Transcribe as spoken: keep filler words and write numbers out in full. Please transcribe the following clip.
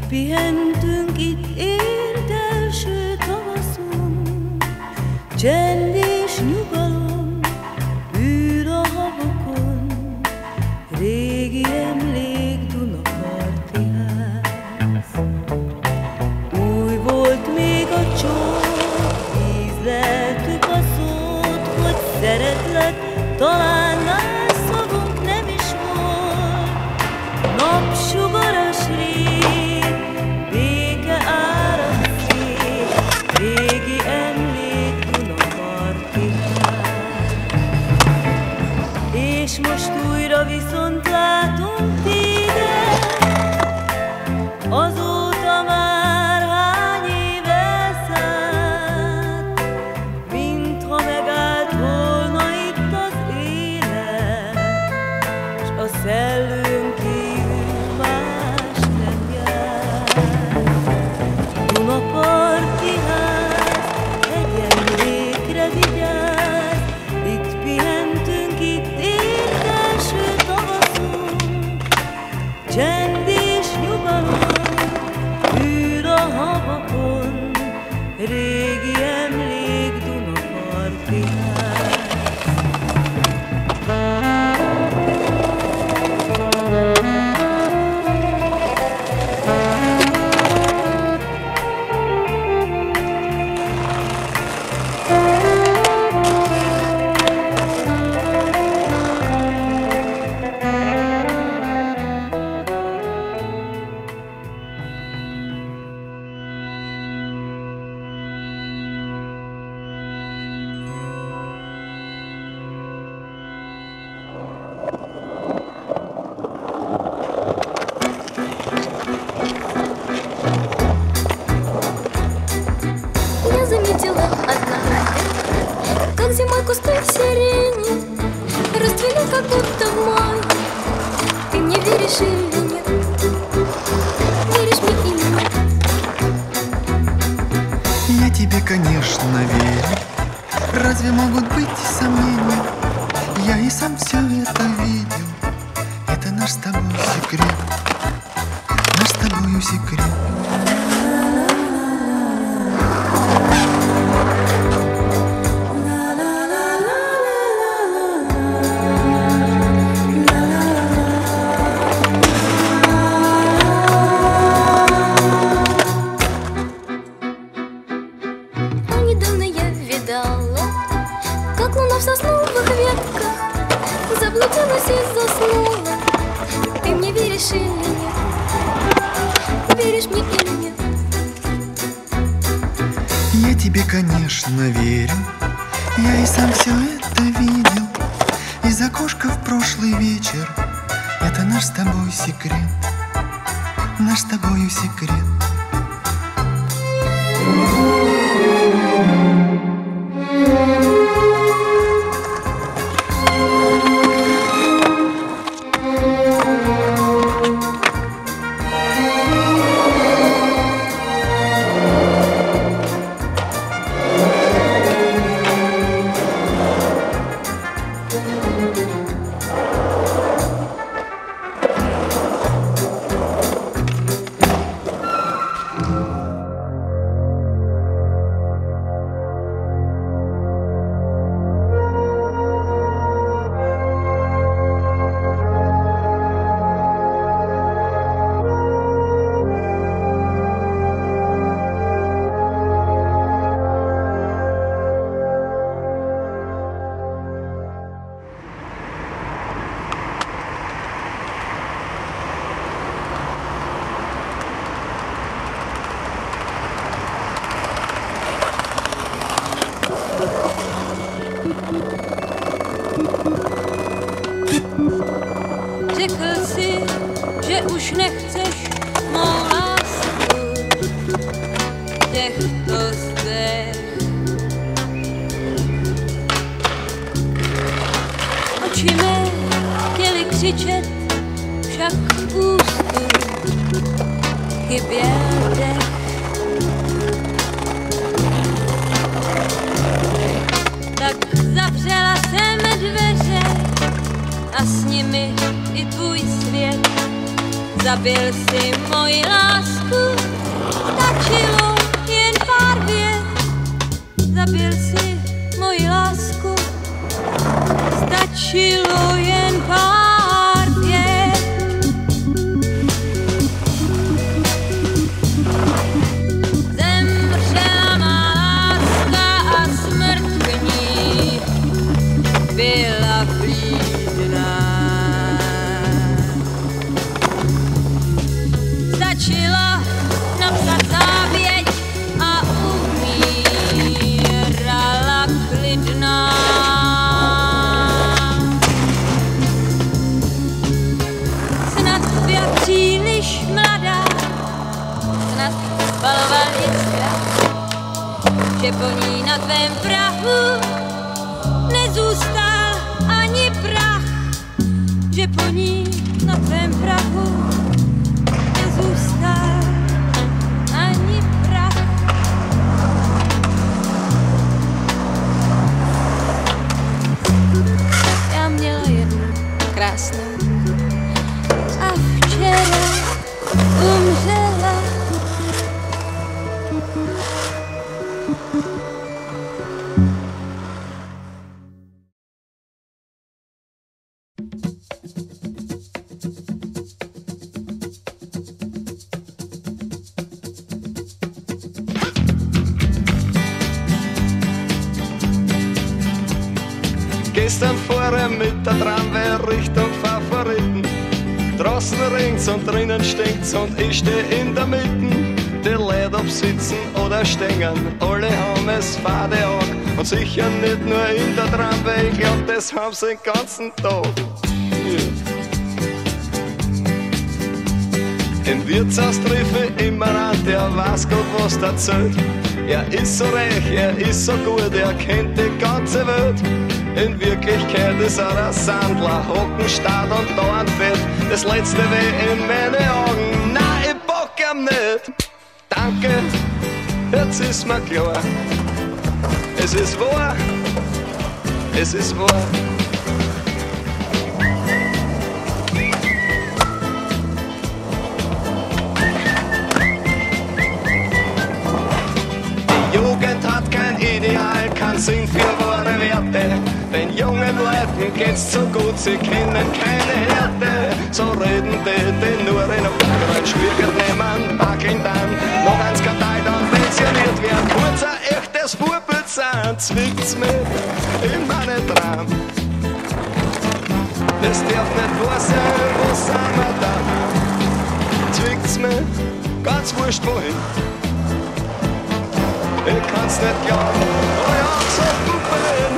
pihentünk itt ért első tavaszon, csend és nyugalom űr a havakon, régi emlék Dunaparti ház. Új volt még a csók, ízleltük a szót, hogy szeretlek, talán más szavunk nem is volt. Napsugaras rég, béke árad szét, régi emlék Dunaparti ház. És most újra viszont látunk téged, azóta már hány éve szállt, mintha megállt volna itt az élet, s a szellőn kívül más nem jár. Dunaparti ház, egy emlékre vigyázz, itt pihentünk, itt ért első tavaszon, csend és nyugalom űr a havakon, régi emlék Dunaparti ház. Я заметила однажды, как зимой кусты сирени расцвели, как будто в мае. Ты мне веришь или нет? Веришь мне или нет? Я тебе, конечно, верю. Разве могут быть сомнения? Я и сам все это видел. Это наш с тобой секрет, наш с тобою секрет. А недавно я видала, как луна в сосновых ветках заблудилась и заснула. Ты мне веришь или нет? Веришь мне или нет? Я тебе, конечно, верю. Я и сам все это видел. Из окошка в прошлый вечер. Это наш с тобой секрет, наш с тобою секрет. Řekl si, že už nechceš mou lásku, dech to zdech. Oči mé chtěli křičet, však v ústu chyběl dech. Tak zavřela jsem dveře a s nimi i tvůj svět. zabil si moji lásku, stačilo jen pár vět. Zabil si moji lásku, stačilo jen pár vět. Zemřela má láska a smrt k ní byla vlídná. Stačilo napsat závěť a umírala klidná. Snad byla příliš mladá, snad baloval jen strach, že po ní na tvém prahu nezůstal ani prach, že po ní na tvém prahu nezůstal ani prach. Já měla jednu krásnou a včera umřela. Gestern fuhr mit der Tramway Richtung Favoriten. Draußen regt's und drinnen stinkt's und ich steh in der Mitte. Die Leute ob sitzen oder stehen, alle haben es fade arg. Und sicher nicht nur in der Tramway, ich glaub, das haben sie den ganzen Tag. Yeah. Im Wirtshaus treffe ich immer an, der weiß Gott, was erzählt. Er ist so reich, er ist so gut, er kennt die ganze Welt. In Wirklichkeit ist er ein Sandler, Hockenstarrt und dauernd fett. Das letzte weh in meine Augen, nein, ich bock ihm nicht. Danke, jetzt ist mir klar. Es ist wahr, es ist wahr. Die Jugend hat kein Ideal, kein Sinn für wahre Werte. Den jungen Leuten geht's so gut, sie kennen keine Härte. So reden die, die nur in der Backrein schwierig nehmen, backeln dann, noch ein Skandal, dann pensioniert werden. Kurz ein echtes Vorbild sein, zwickt's mich in meine Traum. Das darf nicht wahr sein, wo sind wir dann? Zwickt's mich, ganz wurscht wohin. Ich kann's nicht glauben, oh ja, so Puppe.